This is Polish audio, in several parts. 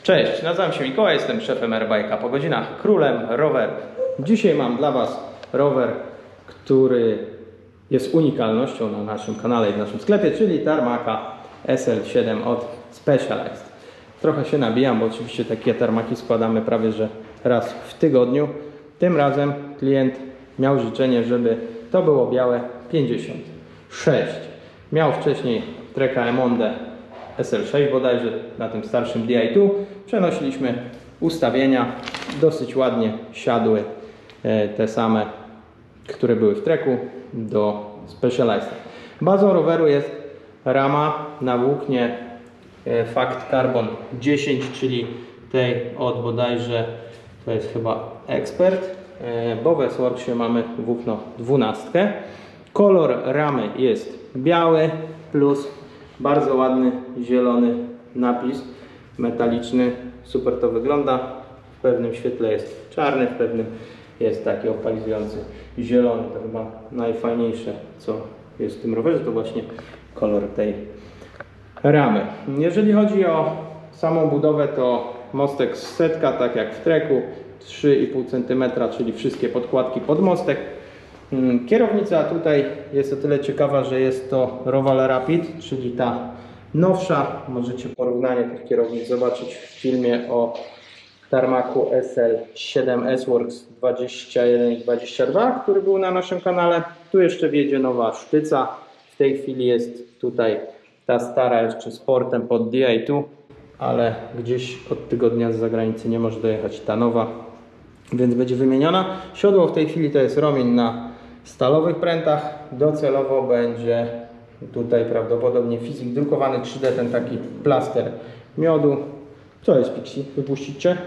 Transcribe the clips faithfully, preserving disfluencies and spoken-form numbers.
Cześć, nazywam się Mikołaj, jestem szefem Airbike'a po godzinach, królem rowerów. Dzisiaj mam dla Was rower, który jest unikalnością na naszym kanale i w naszym sklepie, czyli Tarmaca S L siedem od Specialized. Trochę się nabijam, bo oczywiście takie tarmaki składamy prawie że raz w tygodniu. Tym razem klient miał życzenie, żeby to było białe pięćdziesiąt sześć. Miał wcześniej Treka Emondę S L sześć bodajże, na tym starszym D I dwa. Przenosiliśmy ustawienia, dosyć ładnie siadły te same, które były w Treku, do Specialized. Bazą roweru jest rama na włóknie Fact Carbon dziesięć, czyli tej od bodajże, to jest chyba Expert, bo w S-Worksie mamy włókno dwunastkę. Kolor ramy jest biały plus bardzo ładny zielony napis metaliczny. Super to wygląda. W pewnym świetle jest czarny, w pewnym jest taki opalizujący zielony. To chyba najfajniejsze, co jest w tym rowerze, to właśnie kolor tej ramy. Jeżeli chodzi o samą budowę, to mostek z setka, tak jak w Treku, trzy i pół centymetra, czyli wszystkie podkładki pod mostek. Kierownica tutaj jest o tyle ciekawa, że jest to Roval Rapid, czyli ta nowsza. Możecie porównanie tych kierownic zobaczyć w filmie o Tarmacu S L siedem S-Works dwadzieścia jeden i dwadzieścia dwa, który był na naszym kanale. Tu jeszcze wjedzie nowa sztyca. W tej chwili jest tutaj ta stara jeszcze sportem pod D I dwa, ale gdzieś od tygodnia z zagranicy nie może dojechać ta nowa, więc będzie wymieniona. Siodło w tej chwili to jest Romin na stalowych prętach. Docelowo będzie tutaj prawdopodobnie fizyk drukowany trzy D, ten taki plaster miodu. Co jest, Pixie? Wypuścić Cię?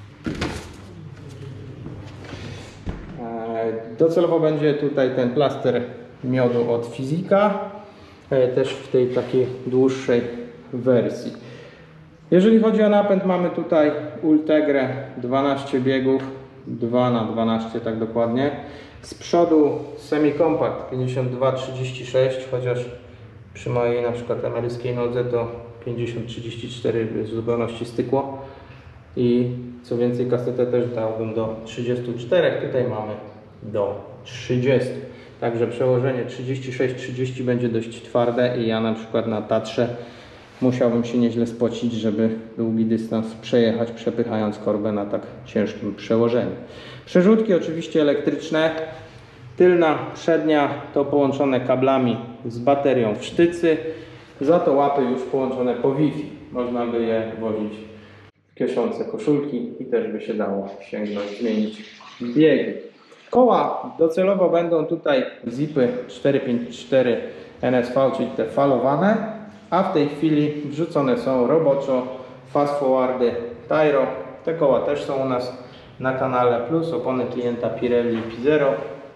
Docelowo będzie tutaj ten plaster miodu od Fizyka, też w tej takiej dłuższej wersji. Jeżeli chodzi o napęd, mamy tutaj Ultegrę dwanaście biegów, dwa na dwanaście tak dokładnie. Z przodu semi-compact pięćdziesiąt dwa trzydzieści sześć, chociaż przy mojej na przykład amerykańskiej nodze to pięćdziesiąt trzydzieści cztery w zupełności stykło. I co więcej, kasetę też dałbym do trzydziestu czterech, tutaj mamy do trzydziestu. Także przełożenie trzydzieści sześć trzydzieści będzie dość twarde i ja na przykład na Tatrze musiałbym się nieźle spocić, żeby długi dystans przejechać, przepychając korbę na tak ciężkim przełożeniu. Przerzutki oczywiście elektryczne. Tylna, przednia to połączone kablami z baterią w sztycy. Za to łapy już połączone po Wi-Fi. Można by je wozić w kieszonce koszulki i też by się dało sięgnąć, zmienić biegi. Koła docelowo będą tutaj zipy cztery pięć cztery N S V, czyli te falowane, a w tej chwili wrzucone są roboczo fast forwardy Tyro. Te koła też są u nas na kanale, plus opony klienta Pirelli P zero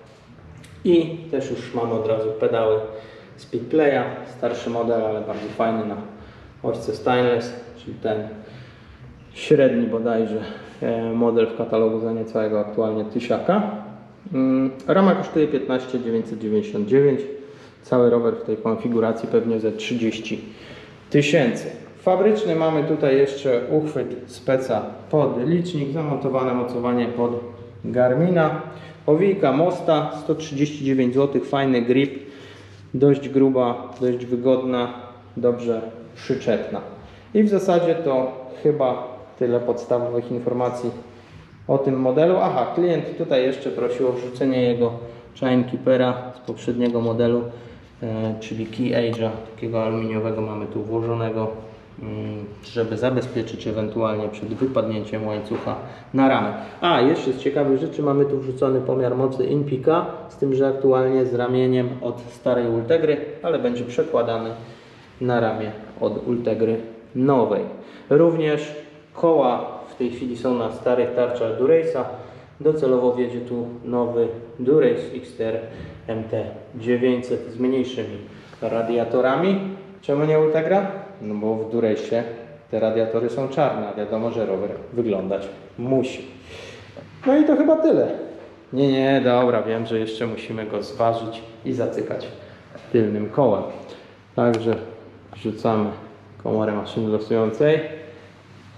i też już mamy od razu pedały Speedplaya, starszy model, ale bardzo fajny na ośce stainless, czyli ten średni bodajże model w katalogu za niecałego aktualnie tysiaka. Rama kosztuje piętnaście tysięcy dziewięćset dziewięćdziesiąt dziewięć. Cały rower w tej konfiguracji pewnie ze trzydzieści tysięcy. Fabryczny mamy tutaj jeszcze uchwyt speca pod licznik, zamontowane mocowanie pod Garmina. Owijka Mosta sto trzydzieści dziewięć złotych, fajny grip, dość gruba, dość wygodna, dobrze przyczepna. I w zasadzie to chyba tyle podstawowych informacji o tym modelu. Aha, klient tutaj jeszcze prosił o wrzucenie jego Chinekeepera z poprzedniego modelu, e, czyli Key Age'a, takiego aluminiowego mamy tu włożonego, mm, żeby zabezpieczyć ewentualnie przed wypadnięciem łańcucha na ramę. A, jeszcze z ciekawych rzeczy mamy tu wrzucony pomiar mocy InPeaka, z tym, że aktualnie z ramieniem od starej Ultegry, ale będzie przekładany na ramię od Ultegry nowej. Również koła w tej chwili są na starych tarczach Durace'a. Docelowo wjedzie tu nowy Durace X T R M T dziewięćset z mniejszymi radiatorami. Czemu nie Ultegra? No bo w Durace'ie te radiatory są czarne, a wiadomo, że rower wyglądać musi. No i to chyba tyle. Nie, nie, dobra, wiem, że jeszcze musimy go zważyć i zacykać tylnym kołem. Także wrzucamy komorę maszyny losującej.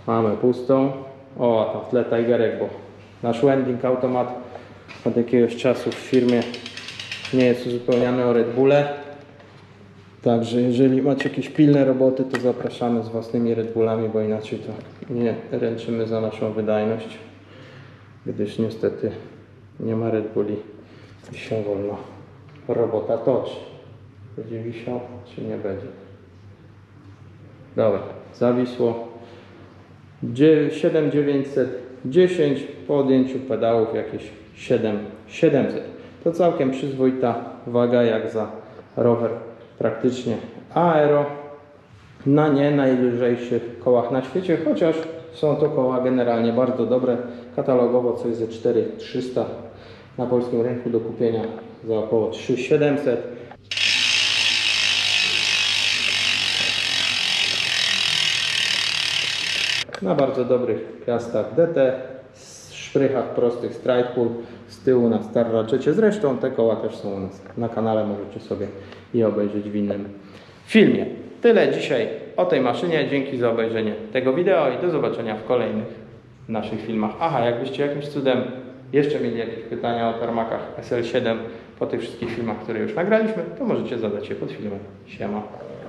Mamy pustą. O, to w tle Tigerek, bo nasz wending automat od jakiegoś czasu w firmie nie jest uzupełniany o Red Bulle. Także jeżeli macie jakieś pilne roboty, to zapraszamy z własnymi Red Bullami, bo inaczej to nie ręczymy za naszą wydajność, gdyż niestety nie ma Red Bulli i się wolno robota toczy. Będzie wisiał, czy nie będzie? Dobra, zawisło. siedem tysięcy dziewięćset dziesięć, po odjęciu pedałów jakieś siedem tysięcy siedemset. To całkiem przyzwoita waga jak za rower praktycznie aero na nie najlżejszych kołach na świecie, chociaż są to koła generalnie bardzo dobre. Katalogowo coś ze cztery tysiące trzysta, na polskim rynku do kupienia za około trzy tysiące siedemset. Na bardzo dobrych piastach D T, szprychach prostych Stride Pull, z tyłu na Star Ratchetie. Zresztą te koła też są u nas na kanale, możecie sobie je obejrzeć w innym filmie. Tyle dzisiaj o tej maszynie. Dzięki za obejrzenie tego wideo i do zobaczenia w kolejnych naszych filmach. Aha, jakbyście jakimś cudem jeszcze mieli jakieś pytania o tarmakach S L siedem po tych wszystkich filmach, które już nagraliśmy, to możecie zadać je pod filmem. Siema.